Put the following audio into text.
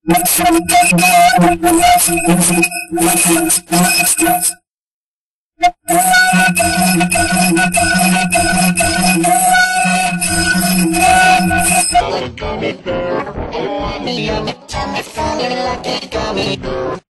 Gummy bear, and me, tell me, funny lucky gummy.